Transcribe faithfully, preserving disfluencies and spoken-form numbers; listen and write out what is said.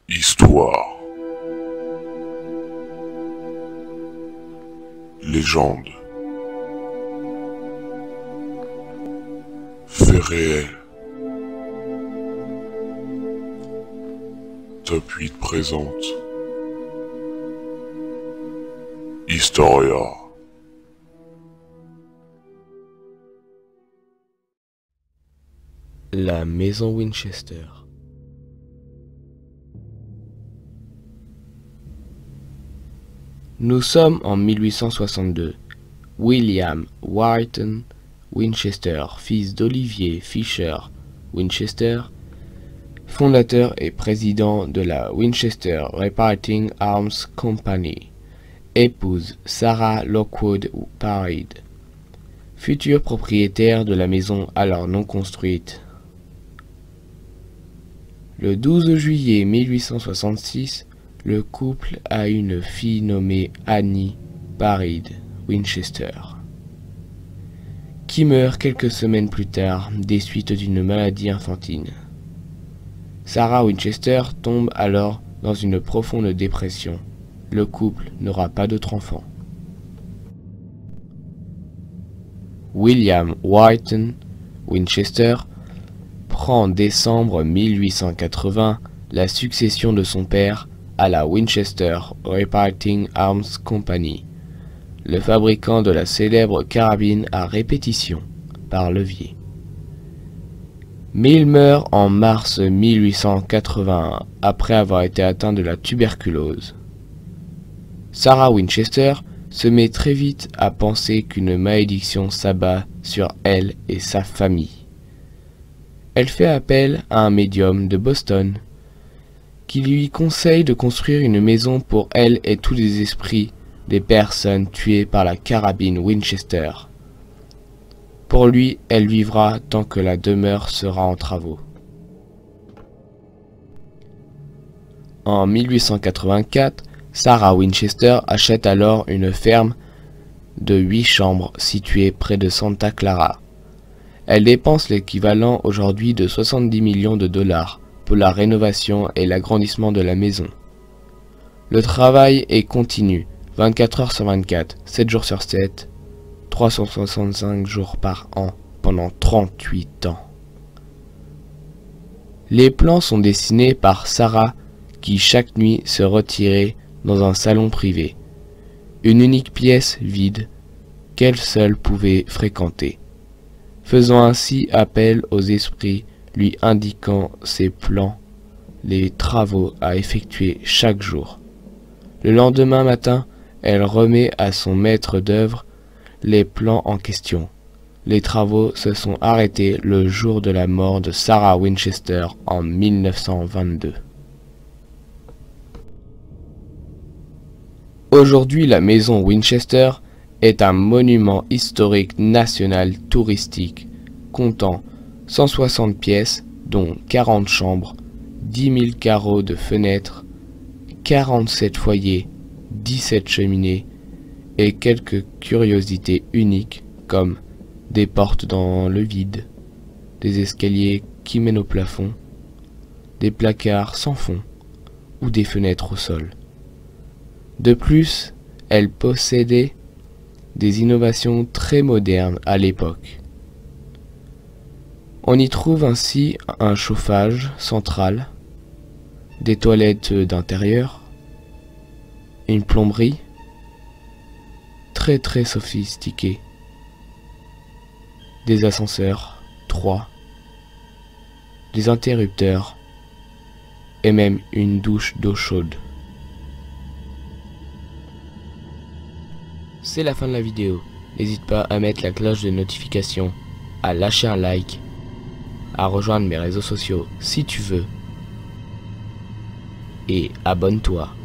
Histoire. Légende. Faits réels. Top huit présente Historia. La maison Winchester. Nous sommes en mille huit cent soixante-deux. William Wharton Winchester, fils d'Olivier Fisher Winchester, fondateur et président de la Winchester Reparting Arms Company, épouse Sarah Lockwood Paride, futur propriétaire de la maison alors non construite. Le douze juillet mille huit cent soixante-six, le couple a une fille nommée Annie Paride Winchester, qui meurt quelques semaines plus tard des suites d'une maladie infantile. Sarah Winchester tombe alors dans une profonde dépression. Le couple n'aura pas d'autre enfant. William Wharton Winchester prend en décembre mille huit cent quatre-vingts la succession de son père à la Winchester Reparting Arms Company, le fabricant de la célèbre carabine à répétition par levier. Mais il meurt en mars mille huit cent quatre-vingt-un après avoir été atteint de la tuberculose. Sarah Winchester se met très vite à penser qu'une malédiction s'abat sur elle et sa famille. Elle fait appel à un médium de Boston qui lui conseille de construire une maison pour elle et tous les esprits des personnes tuées par la carabine Winchester. Pour lui, elle vivra tant que la demeure sera en travaux. En mille huit cent quatre-vingt-quatre, Sarah Winchester achète alors une ferme de huit chambres située près de Santa Clara. Elle dépense l'équivalent aujourd'hui de soixante-dix millions de dollars pour la rénovation et l'agrandissement de la maison. Le travail est continu, vingt-quatre heures sur vingt-quatre, sept jours sur sept, trois cent soixante-cinq jours par an, pendant trente-huit ans. Les plans sont dessinés par Sarah, qui chaque nuit se retirait dans un salon privé, une unique pièce vide qu'elle seule pouvait fréquenter, faisant ainsi appel aux esprits lui indiquant ses plans, les travaux à effectuer chaque jour. Le lendemain matin, elle remet à son maître d'œuvre les plans en question. Les travaux se sont arrêtés le jour de la mort de Sarah Winchester en mille neuf cent vingt-deux. Aujourd'hui, la maison Winchester est un monument historique national touristique, comptant cent soixante pièces, dont quarante chambres, dix mille carreaux de fenêtres, quarante-sept foyers, dix-sept cheminées et quelques curiosités uniques comme des portes dans le vide, des escaliers qui mènent au plafond, des placards sans fond ou des fenêtres au sol. De plus, elle possédait des innovations très modernes à l'époque. On y trouve ainsi un chauffage central, des toilettes d'intérieur, une plomberie très très sophistiquée, des ascenseurs, trois, des interrupteurs et même une douche d'eau chaude. C'est la fin de la vidéo. N'hésite pas à mettre la cloche de notification, à lâcher un like, à rejoindre mes réseaux sociaux si tu veux, et abonne-toi.